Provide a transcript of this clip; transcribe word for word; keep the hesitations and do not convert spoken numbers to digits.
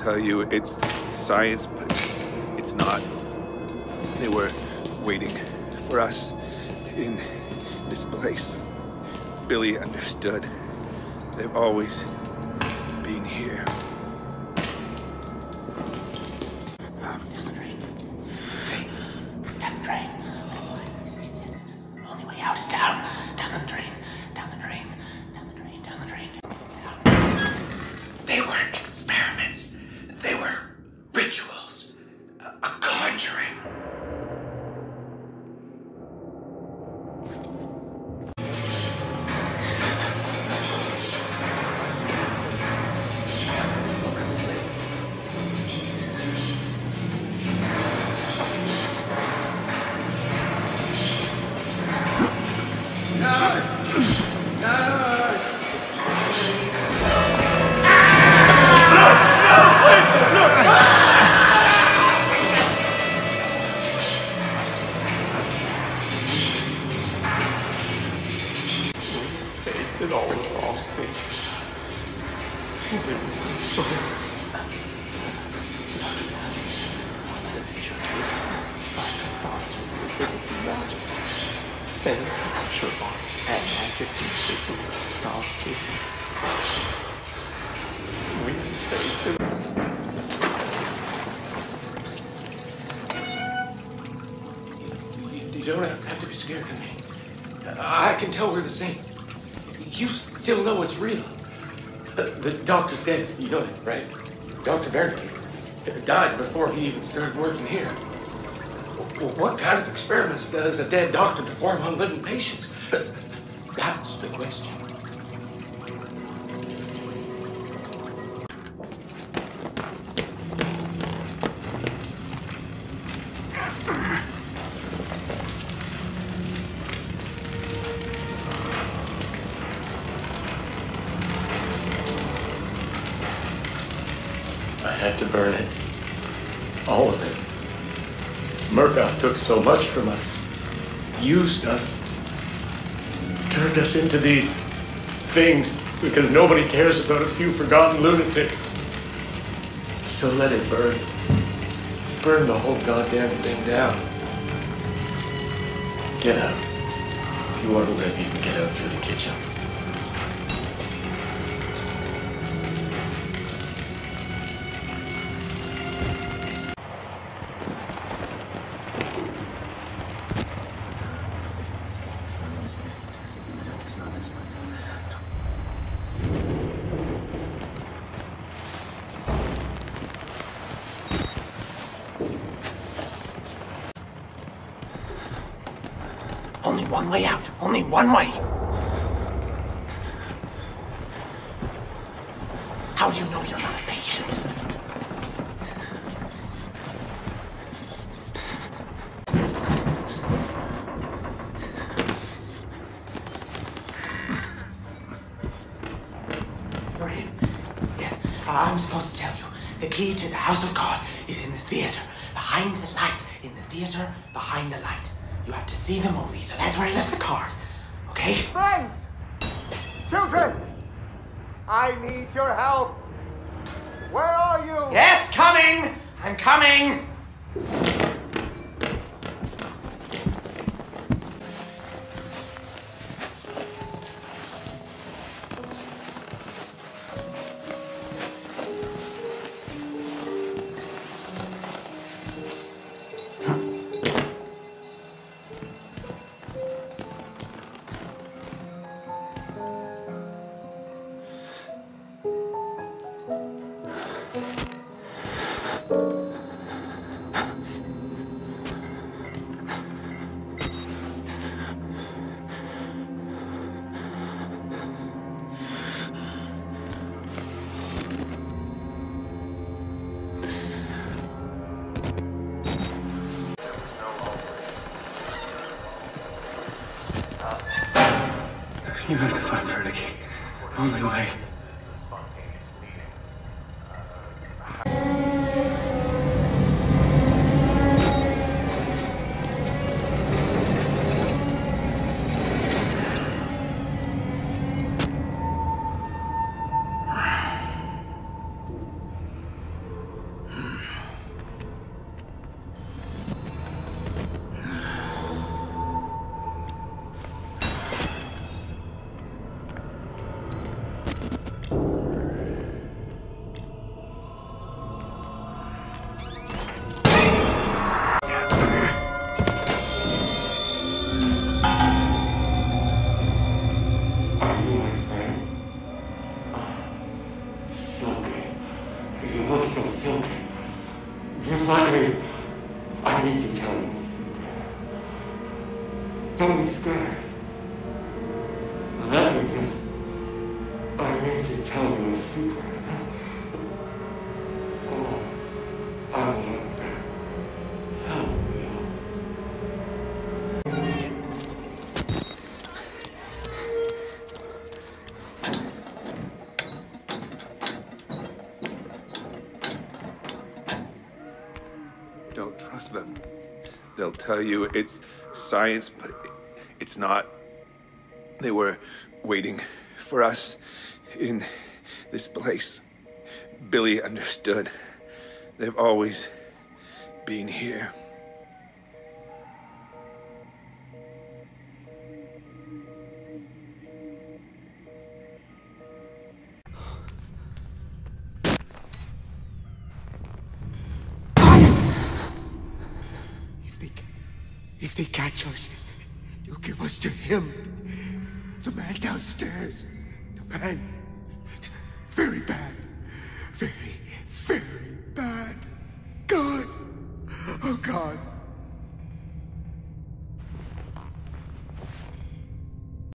tell you it's science, but it's not. They were waiting for us in this place. Billy understood. They've always been here. Did all the wrong things. Everyone was strong. I said you should be. I thought you were good with magic. Then I'm sure on and magic ridiculous technology. We saved them. You don't have to be scared of me. I can tell we're the same. You still know it's real. Uh, the doctor's dead. You know that, right? Doctor Wernicke died before he even started working here. Well, what kind of experiments does a dead doctor perform on living patients? That's the question. I had to burn it. All of it. Murkoff took so much from us. Used us. Turned us into these things because nobody cares about a few forgotten lunatics. So let it burn. Burn the whole goddamn thing down. Get out. If you want to live, you can get out through the kitchen. Only one way out. Only one way. How do you know you're not a patient? You're in? Yes, I'm supposed to tell you. The key to the house of God is in the theater. Behind the light. In the theater, behind the light. You have to see the movie, so that's where I left the card. Okay? Friends! Children! I need your help! Where are you? Yes, coming! I'm coming! You have to find Wernicke. Only way. need to tell you. Don't be scared. Let me just... I need to tell you a secret. Oh, I want to help you. Don't trust them. They'll tell you it's science, but it's not. They were waiting for us in this place. Billy understood. They've always been here. If they, if they catch us, you'll give us to him. The man downstairs. The man. Very bad. Very, very bad. God. Oh, God.